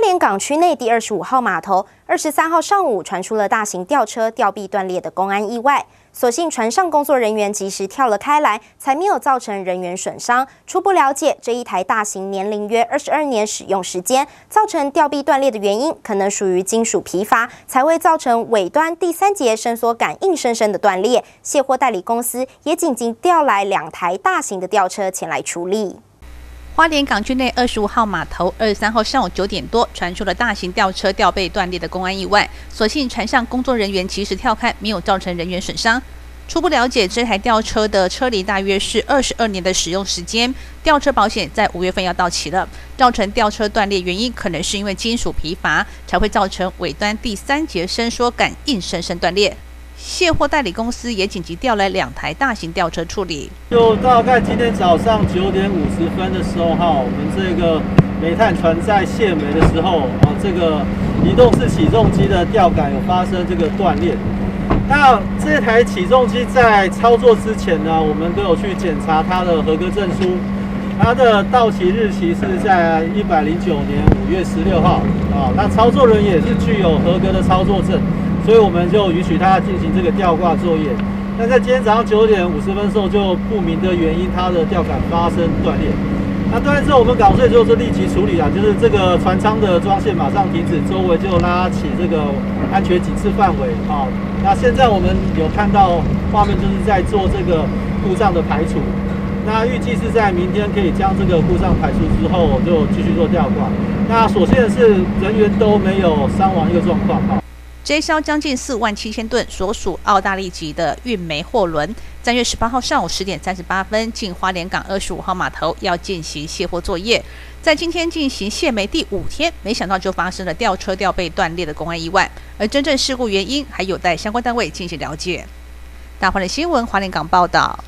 莲港区内第25号码头23号上午传出了大型吊车吊臂断裂的公安意外，所幸船上工作人员及时跳了开来，才没有造成人员损伤。初步了解，这一台大型年龄约22年使用时间，造成吊臂断裂的原因可能属于金属疲乏，才会造成尾端第3节伸缩杆硬生生的断裂。卸货代理公司也紧急调来2台大型的吊车前来处理。 花莲港区内25号码头23号上午9点多传出了大型吊车吊背断裂的公安意外，所幸船上工作人员及时跳开，没有造成人员损伤。初步了解，这台吊车的车龄大约是22年的使用时间，吊车保险在5月份要到期了。造成吊车断裂原因可能是因为金属疲乏，才会造成尾端第3节伸缩杆硬生生断裂。 卸货代理公司也紧急调来2台大型吊车处理。 就大概今天早上9点50分的时候，我们这个煤炭船在卸煤的时候，这个移动式起重机的吊杆有发生这个断裂。那这台起重机在操作之前呢，我们都有去检查它的合格证书，它的到期日期是在109年5月16号那操作人员也是具有合格的操作证。 所以我们就允许他进行这个吊挂作业。但在今天早上9点50分的时候，就不明的原因，它的吊杆发生断裂。那断裂之后，我们港税就是立即处理就是这个船舱的装线马上停止，周围就拉起这个安全警示范围那现在我们有看到画面，就是在做这个故障的排除。那预计是在明天可以将这个故障排除之后，就继续做吊挂。那所幸的是，人员都没有伤亡一个状况这艘将近47000吨所属澳大利级的运煤货轮，3月18号上午10点38分进花莲港25号码头，要进行卸货作业。在今天进行卸煤第5天，没想到就发生了吊车吊背断裂的公安意外，而真正事故原因还有待相关单位进行了解。大花莲新闻花莲港报道。